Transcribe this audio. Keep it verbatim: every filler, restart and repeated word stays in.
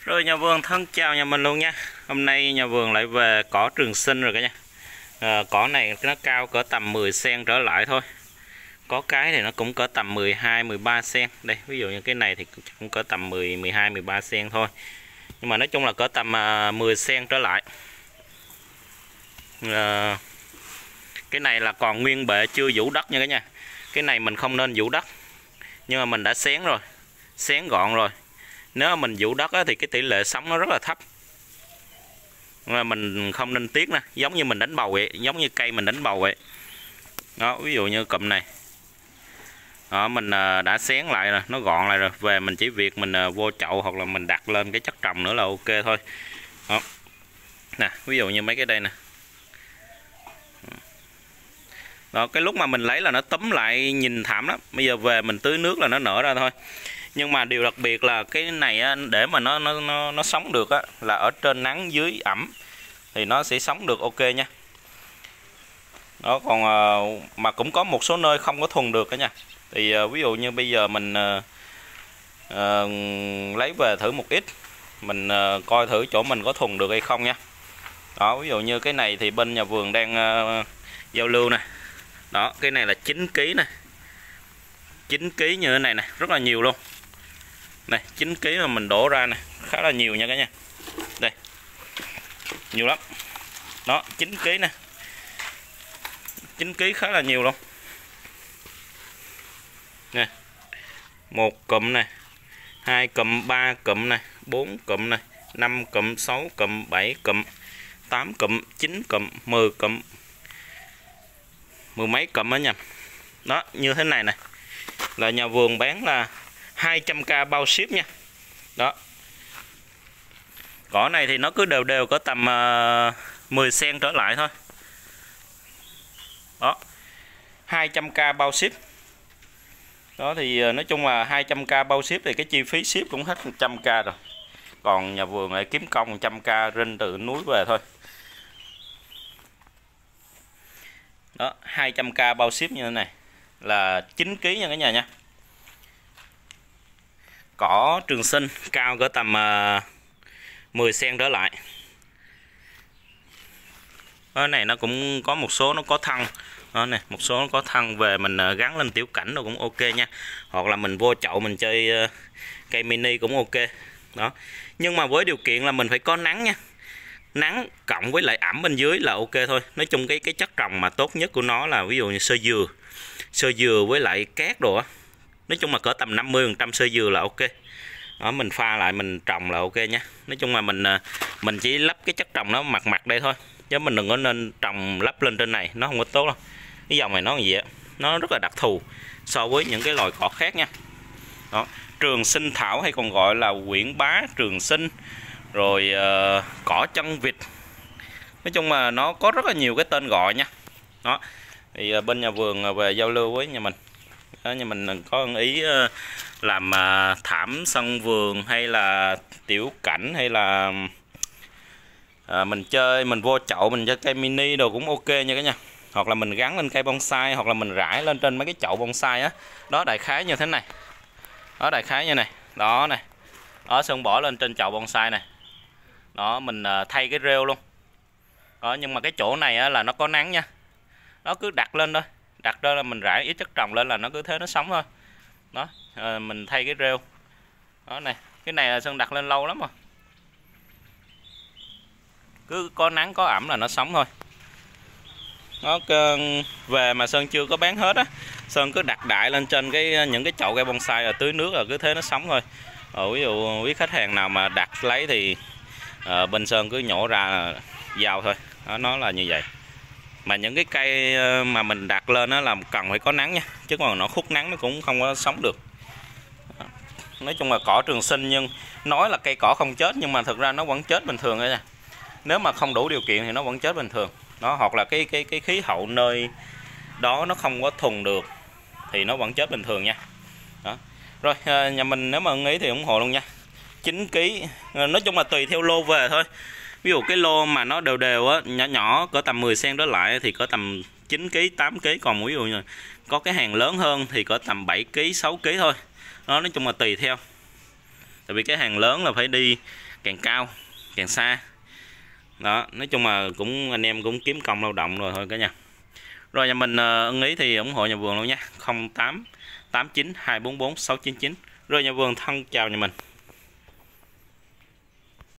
Rồi nhà vườn thân chào nhà mình luôn nha. Hôm nay nhà vườn lại về cỏ trường sinh rồi cả nhà. à, Cỏ này nó cao cỡ tầm mười xăng trở lại thôi. Có cái thì nó cũng cỡ tầm mười hai mười ba xăng. Đây ví dụ như cái này thì cũng cỡ tầm mười mười hai mười ba xăng thôi. Nhưng mà nói chung là cỡ tầm mười xăng trở lại. à, Cái này là còn nguyên bệ chưa vũ đất nha cả nhà. Cái này mình không nên vũ đất, nhưng mà mình đã xén rồi, xén gọn rồi. Nếu mà mình vũ đất á, thì cái tỷ lệ sống nó rất là thấp, mà mình không nên tiếc nè. Giống như mình đánh bầu vậy, giống như cây mình đánh bầu vậy đó. Ví dụ như cụm này đó, mình đã xén lại rồi, nó gọn lại rồi. Về mình chỉ việc mình vô chậu hoặc là mình đặt lên cái chất trồng nữa là ok thôi đó. Nè ví dụ như mấy cái đây nè đó, cái lúc mà mình lấy là nó túm lại nhìn thảm lắm. Bây giờ về mình tưới nước là nó nở ra thôi. Nhưng mà điều đặc biệt là cái này á, để mà nó nó nó nó sống được á, là ở trên nắng dưới ẩm thì nó sẽ sống được ok nha. Đó, còn mà cũng có một số nơi không có thuần được cả nha. Thì ví dụ như bây giờ mình uh, uh, lấy về thử một ít, mình uh, coi thử chỗ mình có thuần được hay không nha. Đó, ví dụ như cái này thì bên nhà vườn đang uh, giao lưu nè. Đó, cái này là chín ki lô gam nè. chín ki lô gam như thế này nè, rất là nhiều luôn. Này, chín ki lô gam mà mình đổ ra nè, khá là nhiều nha cả nhà. Đây. Nhiều lắm. Đó, chín ki lô gam nè. chín ki lô gam khá là nhiều luôn. Nè. Một cụm này, hai cụm, ba cụm này, bốn cụm này, năm cụm, sáu cụm, bảy cụm, tám cụm, chín cụm, mười cụm. Mười mấy cụm á nha. Đó, như thế này này. Là nhà vườn bán là hai trăm k bao ship nha. Đó. Cỏ này thì nó cứ đều đều có tầm uh, mười xăng trở lại thôi. Đó. hai trăm k bao ship. Đó thì nói chung là hai trăm k bao ship thì cái chi phí ship cũng hết một trăm k rồi. Còn nhà vườn lại kiếm công một trăm k rinh từ núi về thôi. Đó, hai trăm k bao ship như thế này là chín ki lô gam nha cả nhà nha. Cỏ trường sinh cao cỡ tầm uh, mười xăng trở lại. Cái này nó cũng có một số nó có thân. Đó này, một số nó có thân, về mình uh, gắn lên tiểu cảnh rồi cũng ok nha. Hoặc là mình vô chậu mình chơi uh, cây mini cũng ok. Đó. Nhưng mà với điều kiện là mình phải có nắng nha. Nắng cộng với lại ẩm bên dưới là ok thôi. Nói chung cái cái chất trồng mà tốt nhất của nó là ví dụ như sơ dừa. Sơ dừa với lại cát đồ á. Nói chung là cỡ tầm năm mươi phần trăm sơ dừa là ok. Đó, mình pha lại mình trồng là ok nha. Nói chung là mình mình chỉ lắp cái chất trồng nó mặt mặt đây thôi, chứ mình đừng có nên trồng lắp lên trên này, nó không có tốt đâu. Cái dòng này nó gì á, nó rất là đặc thù so với những cái loài cỏ khác nha. Đó, trường sinh thảo hay còn gọi là quyển bá trường sinh, rồi uh, cỏ chân vịt. Nói chung là nó có rất là nhiều cái tên gọi nha. Đó. Thì uh, bên nhà vườn về giao lưu với nhà mình. Đó, nhà mình có ý uh, làm uh, thảm sân vườn hay là tiểu cảnh hay là uh, mình chơi mình vô chậu mình chơi cây mini đồ cũng ok nha cả nhà. Hoặc là mình gắn lên cây bonsai, hoặc là mình rải lên trên mấy cái chậu bonsai á. Đó, đại khái như thế này. Đó, đại khái như này. Đó này. Đó, Sơn bỏ lên trên chậu bonsai này. Đó, mình thay cái rêu luôn. Đó, nhưng mà cái chỗ này á, là nó có nắng nha. Nó cứ đặt lên thôi. Đặt lên là mình rải ít chất trồng lên là nó cứ thế nó sống thôi. Đó, à, mình thay cái rêu. Đó này, cái này là Sơn đặt lên lâu lắm rồi. Cứ có nắng có ẩm là nó sống thôi. Đó, về mà Sơn chưa có bán hết á, Sơn cứ đặt đại lên trên cái những cái chậu cây bonsai là tưới nước là cứ thế nó sống thôi. Rồi, ví dụ quý khách hàng nào mà đặt lấy thì uh, bên Sơn cứ nhổ ra giao thôi. Đó, nó là như vậy. Mà những cái cây mà mình đặt lên đó là cần phải có nắng nha, chứ còn nó khuất nắng nó cũng không có sống được. Đó. Nói chung là cỏ trường sinh, nhưng nói là cây cỏ không chết nhưng mà thực ra nó vẫn chết bình thường nha. Nếu mà không đủ điều kiện thì nó vẫn chết bình thường. Đó, hoặc là cái cái cái khí hậu nơi đó nó không có thuần được thì nó vẫn chết bình thường nha. Đó. Rồi nhà mình nếu mà ưng ý thì ủng hộ luôn nha. chín ki lô gam, nói chung là tùy theo lô về thôi. Ví dụ cái lô mà nó đều đều á, nhỏ nhỏ cỡ tầm mười xăng đó lại thì cỡ tầm chín ki lô gam, tám ki lô gam. Còn ví dụ như có cái hàng lớn hơn thì cỡ tầm bảy ki lô gam, sáu ki lô gam thôi. Đó, nói chung là tùy theo. Tại vì cái hàng lớn là phải đi càng cao càng xa đó. Nói chung là cũng anh em cũng kiếm công lao động rồi thôi cả nhà. Rồi nhà mình ưng ý thì ủng hộ nhà vườn luôn nha, không tám tám chín hai bốn bốn sáu chín chín. Rồi nhà vườn thân chào nhà mình.